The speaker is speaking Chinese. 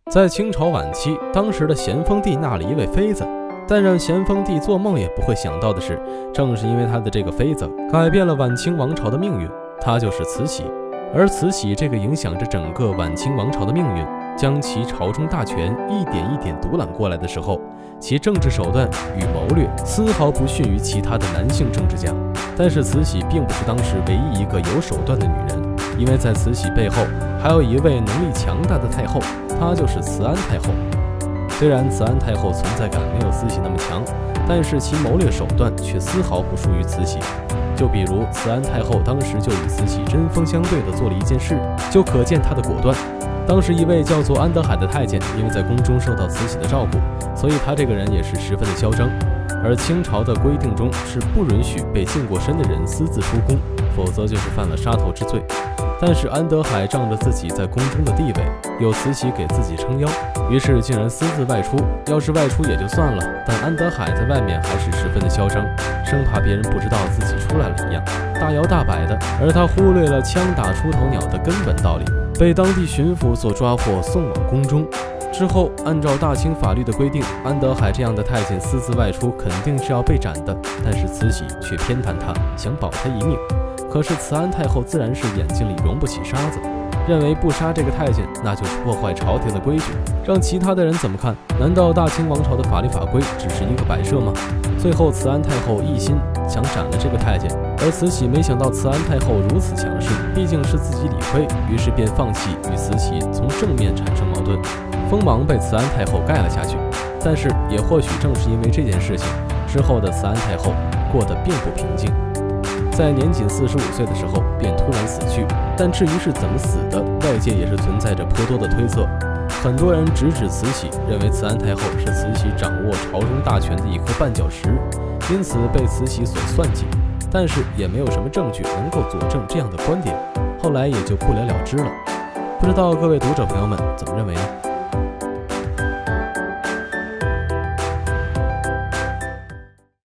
在清朝晚期，当时的咸丰帝纳了一位妃子，但让咸丰帝做梦也不会想到的是，正是因为他的这个妃子改变了晚清王朝的命运，她就是慈禧。而慈禧这个影响着整个晚清王朝的命运，将其朝中大权一点一点独揽过来的时候，其政治手段与谋略丝毫不逊于其他的男性政治家。但是慈禧并不是当时唯一一个有手段的女人，因为在慈禧背后还有一位能力强大的太后，她就是慈安太后。虽然慈安太后存在感没有慈禧那么强，但是其谋略手段却丝毫不输于慈禧。就比如慈安太后当时就与慈禧针锋相对地做了一件事，就可见她的果断。当时一位叫做安德海的太监，因为在宫中受到慈禧的照顾，所以他这个人也是十分的嚣张。而清朝的规定中是不允许被净过身的人私自出宫，否则就是犯了杀头之罪。但是安德海仗着自己在宫中的地位，有慈禧给自己撑腰，于是竟然私自外出。要是外出也就算了，但安德海在外面还是十分的嚣张，生怕别人不知道自己出来了一样，大摇大摆的。而他忽略了枪打出头鸟的根本道理，被当地巡抚所抓获，送往宫中。之后，按照大清法律的规定，安德海这样的太监私自外出肯定是要被斩的，但是慈禧却偏袒他，想保他一命。可是慈安太后自然是眼睛里容不起沙子，认为不杀这个太监那就是破坏朝廷的规矩，让其他的人怎么看？难道大清王朝的法律法规只是一个摆设吗？最后慈安太后一心想斩了这个太监，而慈禧没想到慈安太后如此强势，毕竟是自己理亏，于是便放弃与慈禧从正面产生矛盾，锋芒被慈安太后盖了下去。但是也或许正是因为这件事情，之后的慈安太后过得并不平静，在年仅45岁的时候便突然死去。但至于是怎么死的，外界也是存在着颇多的推测。很多人直指慈禧，认为慈安太后是慈禧掌握朝中大权的一颗绊脚石，因此被慈禧所算计。但是也没有什么证据能够佐证这样的观点，后来也就不了了之了。不知道各位读者朋友们怎么认为呢？